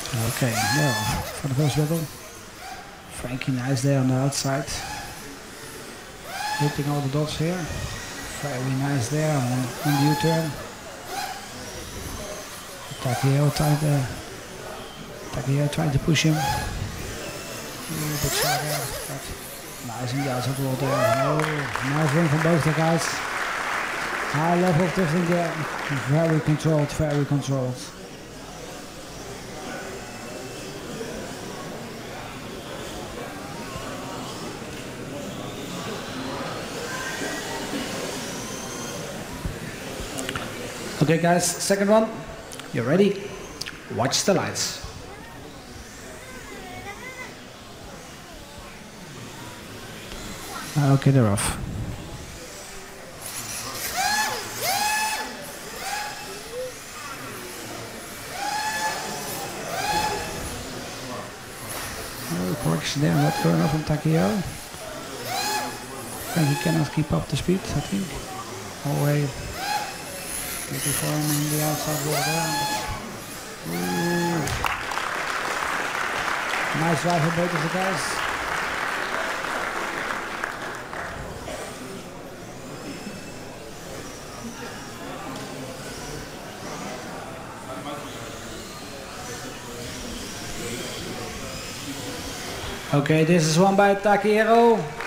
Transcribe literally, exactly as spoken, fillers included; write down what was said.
Okay, well, for the first battle, Frankie nice there on the outside. Hitting all the dots here. Very nice there on, on the U-turn. Takeo trying to, Takeo trying to push him. A little bit short there, but nice in the outside wall there. Oh, nice win from both the guys. High level of drifting there. Very controlled, very controlled. Okay guys, second one. You ready? Watch the lights. Okay, they're off. Oh, correction there, not going off from Takeo. And he cannot keep up the speed, I think. Oh wait. Before him in the outside wall there. Ooh. Nice drive for both of the guys. Okay, this is won by Takehiro.